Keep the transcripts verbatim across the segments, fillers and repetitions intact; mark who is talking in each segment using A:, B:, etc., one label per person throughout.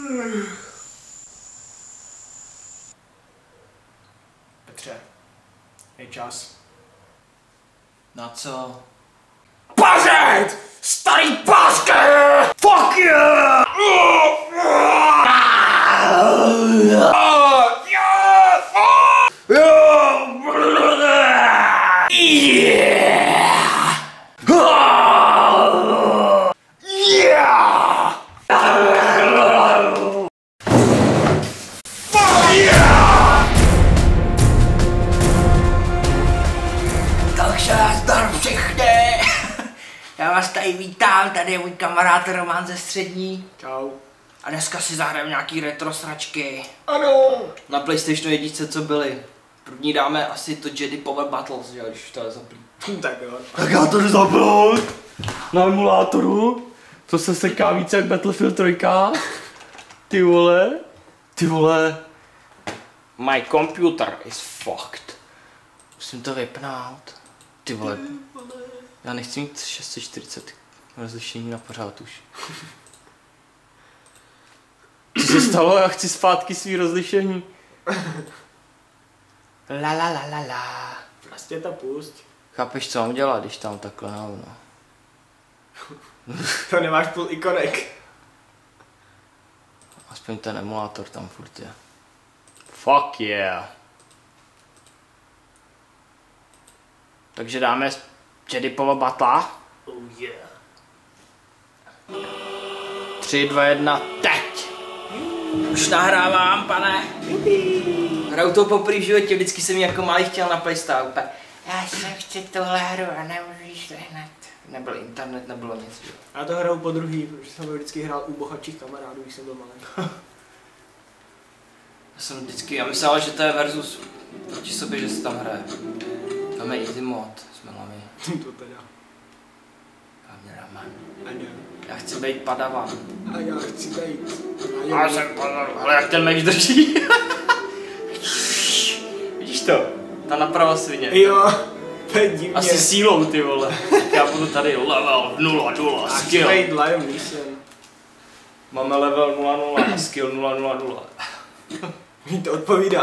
A: Petře, je čas.
B: Na co?
A: Pařit! Starý pásky! Fuck yeah!
B: Takže zdar všechny! Já vás tady vítám, tady je můj kamarád Roman ze střední.
A: Čau.
B: A dneska si zahrajeme nějaký retro sračky.
A: Ano.
B: Na PlayStationu jedničce co byly. První dáme asi to Jedi Power Battles, že? Když to je zaplý.
A: Tak jo.
C: Tak já to jdu zapnout na emulátoru, to se seká více jak Battlefield tři. Ty vole, ty vole.
B: My computer is fucked. Musím to vypnout. Ty vole. Já nechci mít šest set čtyřicet rozlišení na pořád už.
C: Co se stalo? Já chci zpátky svý rozlišení.
B: La la la la la.
A: Prostě to pusť.
B: Chápeš, co mám dělat, když tam takhle na no.
A: To nemáš půl ikonek.
B: Aspoň ten emulátor tam furt je.
C: Fuck yeah.
B: Takže dáme Jedi Power Battle.
A: Oh yeah.
B: tři, dva, jedna, teď! Už nahrávám, pane. Hraju to poprvé v životě, vždycky jsem jako malý chtěl na PlayStation. Já jsem chci tohle hru a nemůžeš hned. Nebyl internet, nebylo nic.
A: Já to hraju po druhý, protože jsem vždycky hrál u bohatších kamarádů, když jsem byl malý.
B: Já jsem vždycky, já myslel, že to je versus proti sobě, že se tam hraje. Tam je easy mod, jsme hlavně.
A: To teda.
B: Kameraman.
A: A ne.
B: Já chci být padavan.
A: A já chci být. A
B: Já jsem padavan. Ale jak ten meč drží. Vidíš to? Ta naprava svině.
A: Jo. To je divně.
B: Asi sílou, ty vole. Tak já budu tady level nula nula skill.
A: A chci být Liam Neeson.
B: Máme level nula nula a skill nula nula nula.
A: Mi to odpovídá.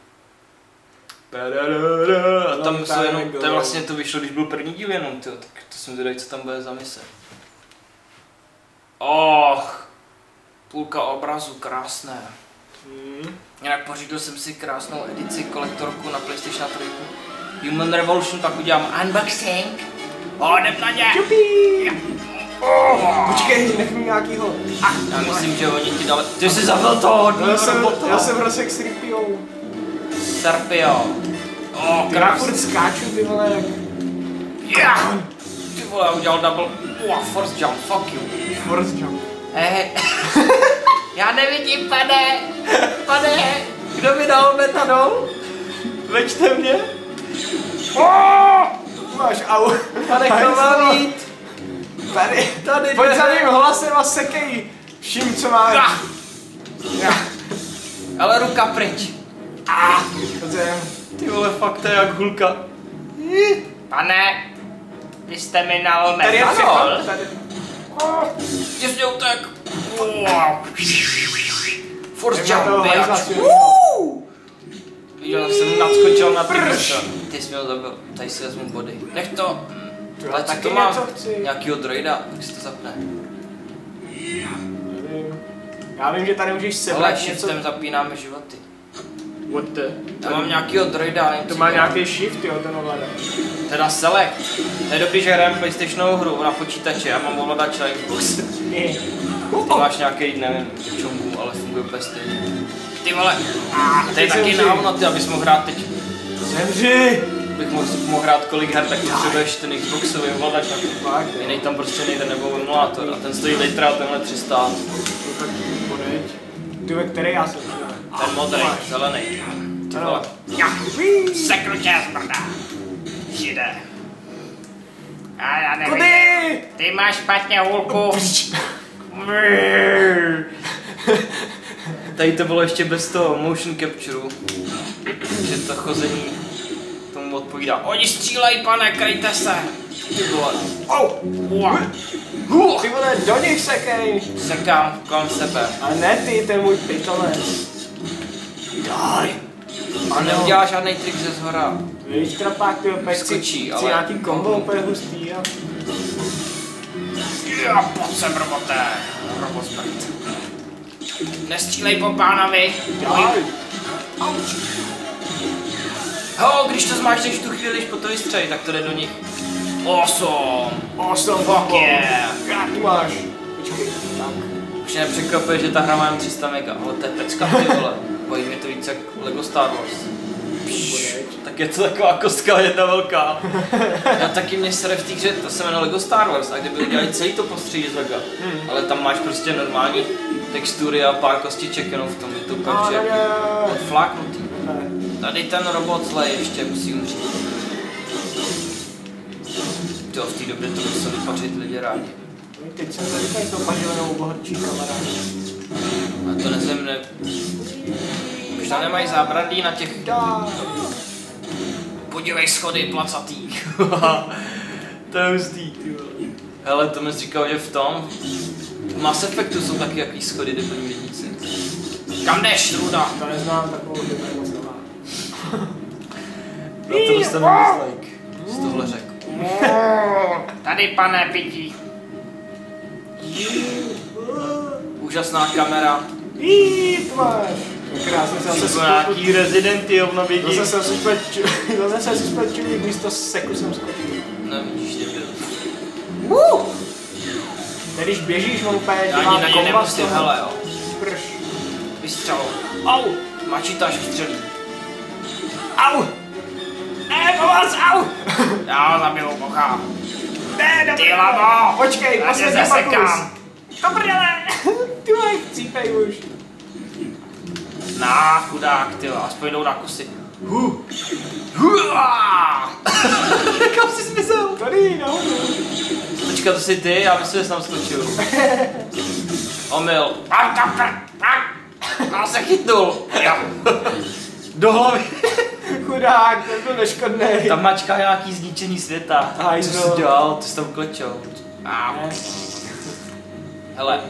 B: A tam jsou jenom, to je vlastně to vyšlo, když byl první díl jenom, tyjo, tak to jsem zvědavý, co tam bude za mise. Och, půlka obrazu, krásné.
A: Hmm.
B: Jinak pořídil jsem si krásnou edici kolektorku na PlayStation tři. Human Revolution, pak udělám unboxing. O, jdem na ně!
A: Oh, počkej, nech mi nějakýho.
B: Já myslím, že oni ti dali... Ty jsi zabil toho hodného
A: Já jsem,
B: robota.
A: já jsem rozsek s Ripiou.
B: Serpio. O,
A: Ty já furt skáču, ty vole.
B: yeah. Ty vole, já udělal double... Oh, force jump, fuck you.
A: Force jump.
B: Hej. Já nevidím, pane. Pane. Kdo mi dal metadol? Večte mě.
A: Oh! Máš au.
B: Pane, kdo má mít?
A: Tady,
B: Tady
A: pojď za
B: dveře.
A: mým hlasem a sekej vším, co máš.
B: Ah.
A: Ja.
B: Ale ruka pryč.
A: Ah. Dobře.
B: Ty vole, fakt to je jak hulka. Pane, vy jste mi nal
A: Tady je
B: metadol.
A: všechno. Tady. Oh.
B: Ty jsi mě utek. Wow. Force
A: Jdeme toho
B: jump,
A: hajzla
B: biatch.
A: svědomí.
B: Viděl, jak jsem nadskočil na ty místo. Ty jsi mě ho zabil. Tady si vezmu body. Nech to.
A: Já
B: Ale co
A: taky
B: to má?
A: něco chci.
B: Nějakýho droida, jak se to zapne.
A: Nevím. Já vím, že tady můžeš sebrat
B: Ale
A: něco.
B: shiftem zapínáme životy.
A: What the?
B: Já mám nějakýho droida, nevím,
A: To
B: co
A: má
B: dělá.
A: nějaký shift, jo, ten ovladač.
B: Teda select. To je dobrý, že hrajeme PlayStationovou hru na počítači, já mám ovladač na Xbox. Ty máš nějaký, nevím, čongu, ale funguje úplně stejně. Ty vole, to je
A: ty
B: taky
A: zemři.
B: návno, ty, abys mohl hrát teď.
A: Zemři!
B: Bych mohl, mohl hrát kolik her, tak potřebuješ ten Xboxový ovladač na to.
A: Fakt, jo.
B: Jiný tam prostě nejde, nebo emulátor a ten stojí litra a tenhle tři sta.
A: No tak podeď. Ty ve který já jsem?
B: Ten modrý, zelený. Ty vole. Seknu tě, smrda. Žide. A já nevím.
A: Kudy?
B: Ty máš špatně hůlku. Tady to bylo ještě bez toho motion captureu. Takže to chození tomu odpovídá. Oni střílejí, pane, kryjte se. Ty vole.
A: Au!
B: Huh.
A: Ty vole, do nich sekej!
B: Sekám kolem sebe.
A: A ne ty, ten můj pitomec.
B: Daj. A neudělá žádný trik ze zhora.
A: Víš, trapák, ty opět chci,
B: Skočí,
A: chci
B: ale-
A: nějaký kombo úplně hustý a...
B: Já, pojď sem, robote. Robot smrt. Nestřílej po pánovi.
A: Daj!
B: Ho, když to zmáčneš tu chvíli, když po to vystřelí, tak to jde do nich. Awesome.
A: Awesome,
B: Fuck yeah.
A: Jak tu máš? Počkej, tak.
B: Už mě nepřekvapuje, že ta hra má jen tři sta mega. Ale to je pecka, ty vole. Bojí mě to víc jak Lego Star Wars. Pš, tak je to taková kostka jedna velká. Já taky mě sere v té hře, to se jmenuje Lego Star Wars, a kdyby udělali celý to postředí z Lega. Hmm. Ale tam máš prostě normální textury a pár kostiček jenom v tom, je to úplně
A: A,
B: všechno
A: ne,
B: odfláknutý.
A: ne.
B: Tady ten robot zlej ještě musí umřít. To v té době to museli pařit lidi rádi.
A: Teď jsem tady tady to pařilenou bohatčí kamarád.
B: A to nezem ne... Už tam nemají zábradlí na těch...
A: Dá.
B: Podívej schody placatý. To je hustý. Hele, to mi říkal, že v tom... V Mass Effectu jsou taky jaký schody debilní vědnici. Kam jdeš, Truda?
A: To neznám takovou, že to je moc nová.
B: Na to dostanu dislike. Z tohle řekl. Tady, pane pití. Úžasná kamera.
A: Jí, to máš. Krásně jsem se
B: Jako nějaký Resident Evil na vědí.
A: Zase jsem si spleč... Zase jsem si spleč, místo seku jsem skočil.
B: No vidíš, nebyl.
A: Uh! Když běžíš, on úplně
B: Já
A: dělá
B: ani na ně
A: kombat,
B: nepustím,
A: to-
B: hele jo.
A: Prš.
B: Vystřelou. Au! Mačítáš vystřelí.
A: Au! Ne, pomoc, au!
B: Já ho zabiju, boha.
A: Ne, dobrý.
B: Ty labo!
A: Počkej,
B: Já tě
A: poslední pokus.
B: zasekám.
A: To prdele! Ty vole, cípej už.
B: Na, chudák, ty jo, aspoň jdou na kusy. Huh. Hua! Kam jsi zmizel?
A: Tady, no.
B: Počkat, to jsi ty, já myslím, že jsem skočil. Omyl. Am tam prd. Já se chytnul. Jo. Do hlavy.
A: Chudák, ten byl neškodnej.
B: Tam mačká nějaký zničení světa.
A: Aj,
B: Co
A: no.
B: jsi dělal? Ty jsi tam klečel.
A: Ne.
B: Hele.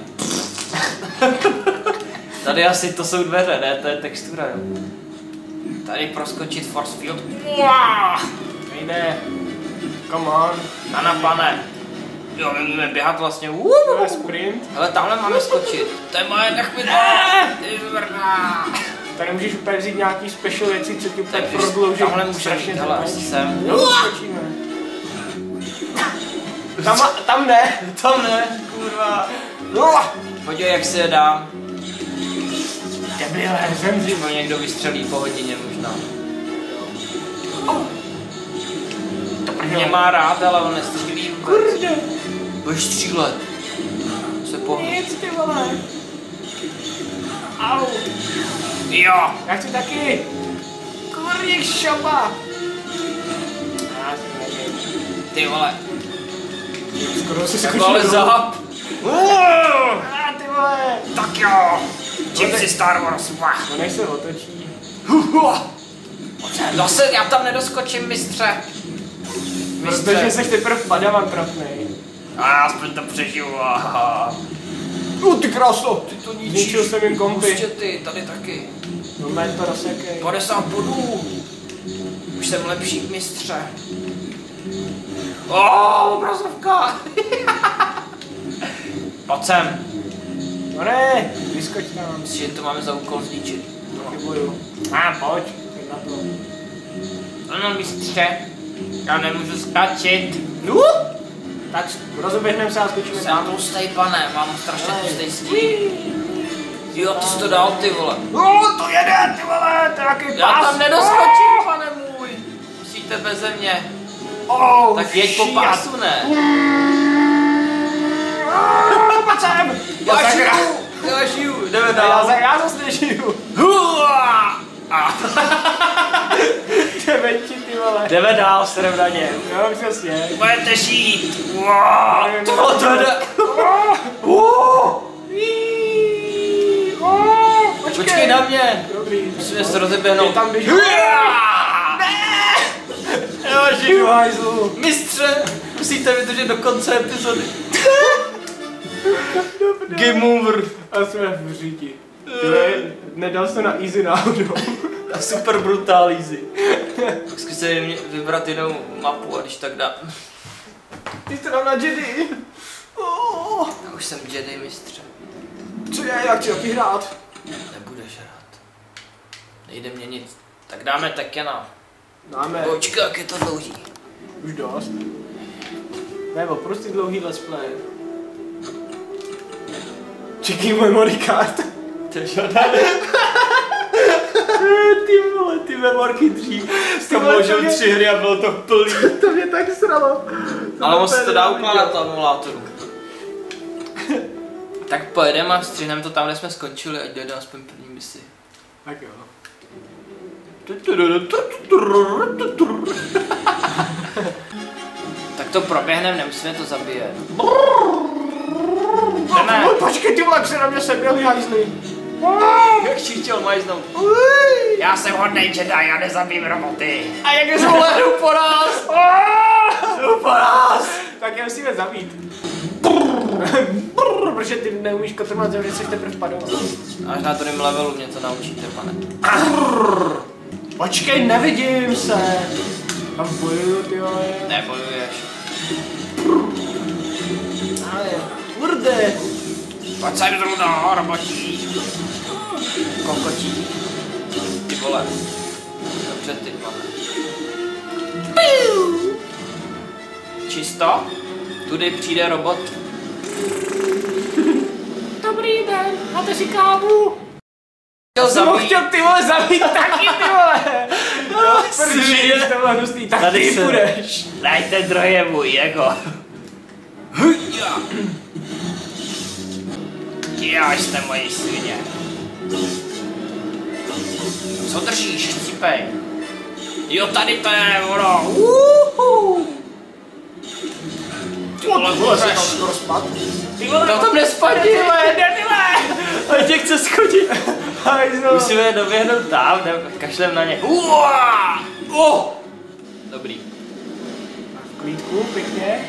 B: Tady asi to jsou dveře, ne? To je textura, jo. Tady proskočit force field. Uá!
A: Nejde. Come on.
B: Na na pane. Jo, my můžeme běhat vlastně.
A: To je sprint.
B: Hele, tamhle máme skočit. To je moje nechvidlo. Ty vrná.
A: Tady můžeš úplně vzít nějaký special věci, co ti úplně
B: Tak
A: prodlouží.
B: tamhle můžeme
A: strašně
B: jít, hele,
A: zemají.
B: asi sem.
A: Jo, skočíme. Tam, tam ne.
B: Tam ne, kurva.
A: No.
B: Podívej, jak se je dám.
A: Debile, zemři.
B: Když někdo vystřelí po hodině možná.
A: To
B: Mě má rád, ale on nestřílí vůbec.
A: Kurde.
B: Budeš střílet. Se pohne.
A: Nic, ty vole. Au.
B: Jo.
A: Já chci taky. Kurník šopa. Já si nevím.
B: Ty vole.
A: Skoro si
B: Tak
A: skočil.
B: ale
A: dolů.
B: zahab.
A: A ty vole.
B: Tak jo. Čím si Star Wars, vach.
A: No než se otočí.
B: Zase já tam nedoskočím, mistře.
A: Protože jsi teprve padavan trapnej.
B: A já aspoň to přežiju. Aha.
A: No ty krásno.
B: Ty to
A: Zničil jsem jim kompy.
B: Prostě ty, tady taky.
A: No mé to rozsekej.
B: padesát bodů. Už jsem lepší, mistře. Oh, obrazovka. Pojď sem.
A: No ne, vyskoč tam.
B: Myslíš, že to máme za úkol zničit?
A: Chybuju. A pojď, pojď na to.
B: Ano, mistře. Já nemůžu skáčet.
A: No? Tak rozeběhneme se a skočíme
B: Jsem
A: tam.
B: tlustej, pane, mám strašně tlustej stín. Jo, ty jsi to dal, ty vole.
A: No, to jede, ty vole, to je jaký
B: Já
A: pás.
B: tam nedoskočím, pane můj. Musíte beze mě.
A: Oh,
B: Tak jeď po
A: shit.
B: pásu, ne?
A: Oh, pojď sem.
B: Já
A: Tak
B: žiju,
A: já-
B: já žiju, jdeme
A: Já,
B: dál.
A: za- já zase nežiju.
B: Hua! A.
A: Jdeme ti, ty vole.
B: Jdeme dál, serem na ně.
A: Jo, přesně.
B: Budete žít. Wow, to bylo to jde.
A: Oh, Jí, oh, počkej.
B: Počkej na mě.
A: Dobrý.
B: Musíme se rozeběhnout.
A: Je tam běží.
B: Já
A: Jo,
B: žiju.
A: hajzlu.
B: Mistře, Musíte vydržet do konce epizody. Game over.
A: A jsme v říti. Nedal se na easy náhodou.
B: A super brutal easy. Zkusím vybrat jinou mapu a když tak dá.
A: Ty jsi dal na Jedi. Oh.
B: Já už jsem Jedi mistře.
A: Co je, jak chci taky hrát?
B: Nebudeš hrát. Nejde mě nic. Tak dáme Tekena.
A: Dáme.
B: Počkej, jak je to dlouhý.
A: Už dost. Nebo prostě dlouhý let's play. Čekaj memory card.
B: To je
A: Ty vole, ty memorky dřív.
C: Tam vložil tři hry a bylo to plný.
A: To mě tak sralo.
B: Ale on se to dá ukládat na emulátoru. Tak pojedeme a střihneme to tam, kde jsme skončili, ať dojde aspoň první misi.
A: Tak jo.
B: Tak to proběhneme, nemusíme to zabíjet. Jdeme.
A: No, počkej, ty vole, jak se na mě seběli hajzli.
B: Jak jsi chtěl majznout? Já jsem hodnej Jedi, já nezabím roboty.
A: A jak je zvolenou po nás? Jdu po nás. Tak je musíme zabít. Protože ty neumíš kontrolovat země, jsi teprve spadovat.
B: Až na druhém levelu mě to naučíte, pane.
A: Počkej, nevidím se. Tam bojuju, ty vole.
B: Nebojuješ.
A: Ale, kurde.
B: Pojď sem zrudo, robotí. Kokotí. Ty vole. Dobře ty, pane. Čisto? Tudy přijde robot.
A: Dobrý den, máte si kávu?
B: Chtěl
A: Jsem ho
B: zabít.
A: chtěl ty vole zabít taky, ty vole. No, první, to bylo hnusný, tak
B: Tady
A: ty
B: se-
A: půjdeš.
B: Dajte droje můj, jako. Já jste moji svině. Co držíš, chcípej? Jo, tady to je, ono. Uhu. Ty vole,
A: Vole, se
B: můžeš.
A: tam rozpad.
B: Ty vole, to tam nespadni, vole, debile.
A: Ale tě chce schodit. Hajzno.
B: Musíme doběhnout tam, ne, kašlem na ně. Uá! Oh! Dobrý.
A: V klídku, pěkně.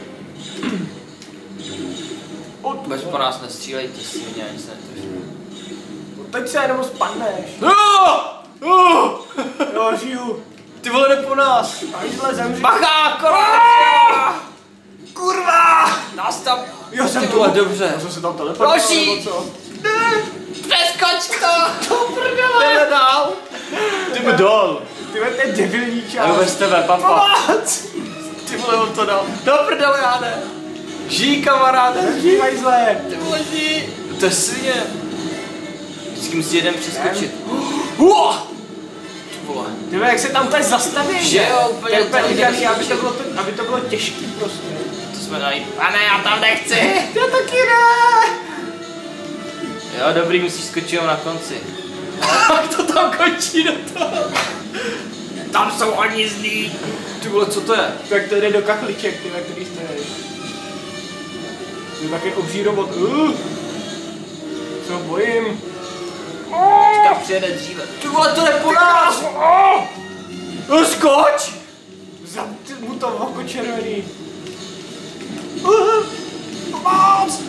B: Vůbec po nás nestřílejte svině, ani se netrefíme.
A: Teď se jenom spadneš.
B: Oh!
A: Jo, žiju.
B: Ty vole, jde po nás!
A: Hajzle, zemři.
B: Bacha, korona! Kurva! Nás tam...
A: Jo, jsem
B: Ty
A: tu.
B: vole, dobře.
A: Já jsem se tam teleportoval,
B: Další.
A: nebo co?
B: Přeskoč to! To prdele! Jdeme dál!
C: Jdeme dál.
A: Ty vole, ten debilní čas.
B: Já bez tebe, papa.
A: Pomoc!
B: Ty vole, on to dal. Do prdele, já ne. Žij, kamaráde.
A: Žij, hajzle.
B: Ty vole, žij. To je svině. Vždycky musí jeden přeskočit. Uo! Ty vole.
A: Ty vole, jak se tam tady zastaví?
B: Že jo, úplně
A: To je úplně
B: to
A: ideální,
B: nejde
A: aby to
B: přeskočit.
A: bylo, to, aby to bylo těžký prostě.
B: To jsme najít. Pane, já tam nechci.
A: Já taky ne.
B: Jo, dobrý, musíš skočit jenom na konci. Jak to tam končí do toho? Tam jsou oni zlí. Ty vole, co to je?
A: Tak to jde do kachliček, ty, na který stojíš. To je taky obří robot. Uh. Se ho bojím.
B: Tam přijede dříve. Ty vole, to je po nás!
A: Uh, skoč! Zap ty mu to oko červený. Uh, pomoc!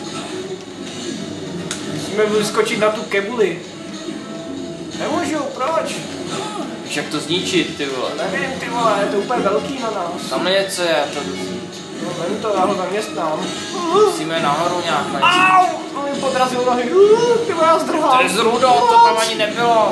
A: Musíme vyskočit na tu kebuli. Nemůžu, proč?
B: Víš, jak to zničit, ty vole.
A: Nevím, ty vole, je to úplně velký na nás.
B: Tam něco je, to
A: No, vem to, já ho zaměstnám.
B: musíme nahoru nějak najít.
A: Au! On mi podrazil nohy. Uh, ty vole, já zdrhám.
B: To je zrudo, to tam ani nebylo.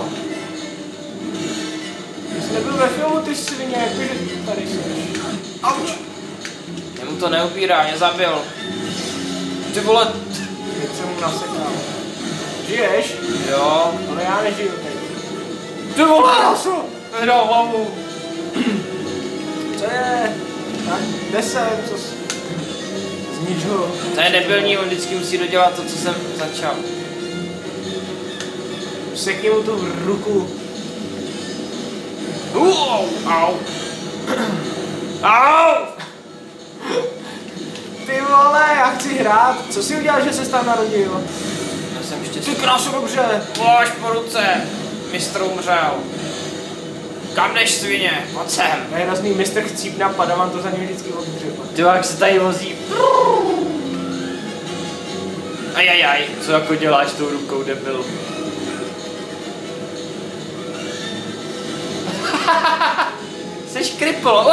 A: Ty jsi nebyl ve filmu, ty svině, jakože tady jsi. Auč!
B: Jemu to neupírá, mě zabil. Ty vole,
A: Teď jsem mu nasekal. Žiješ?
B: jo.
A: Ale já nežiju teď.
B: Ty vole,
A: Krasu!
B: nedal hlavu.
A: Co je? Tak, kde jsem? Co jsi? Znič ho.
B: To je debilní, on vždycky musí dodělat to, co jsem začal.
A: Sekni mu tu ruku.
B: Uou, au. Au!
A: Ty vole, já chci hrát. Co jsi udělal, že se tam narodil?
B: Já jsem
A: Ty
B: štěstí.
A: krásu, dobře.
B: Ploš po ruce. Mistr umřel. Kam jdeš, svině? Pojď sem.
A: To je hrozný mistr Chcípna, Padawan to za ním vždycky odřeba.
B: Ty jak se tady vozí. Ajajaj, co jako děláš tou rukou, debil? Jseš kripl.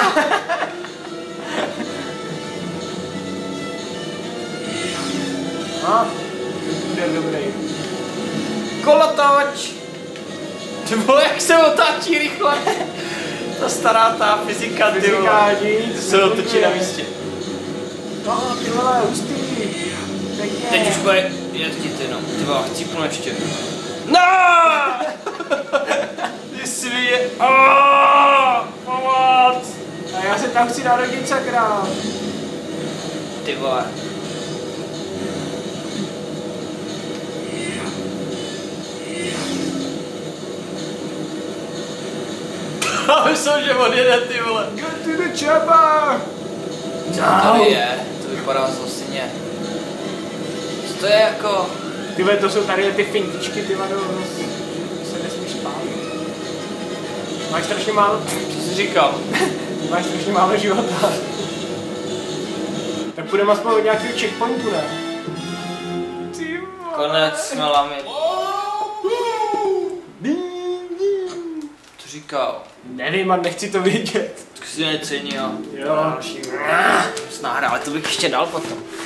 A: A, bude dobrý.
B: Kolotoč! Ty vole, jak se otáčí rychle. Ta stará ta fyzika, ty vole.
A: Fyzikáři,
B: To se otočí na místě.
A: No, ty vole, hustý. Pěkně.
B: Teď už bude jezdit jenom. Ty vole, chcípnu ještě. No! Ty svině. Aaaa! Pomoc!
A: A já se tam chci narodit, sakra.
B: Ty vole. Já myslím, že on jede, ty vole.
A: Get to the chopper!
B: Co to tady je? To vypadá zlostině. Co to je jako?
A: Ty vole, to jsou tady ty fintičky, ty vole, se nesmíš spát. Máš strašně málo,
B: Co jsi říkal?
A: máš strašně málo života. Tak půjdeme aspoň od nějakého checkpointu, ne? Ty vole.
B: Konec jsme lamy. Co říkal?
A: Nevím, man, nechci to vidět.
B: Tak si necenil.
A: Jo.
B: Další. Snahrá, ale to bych ještě dal potom.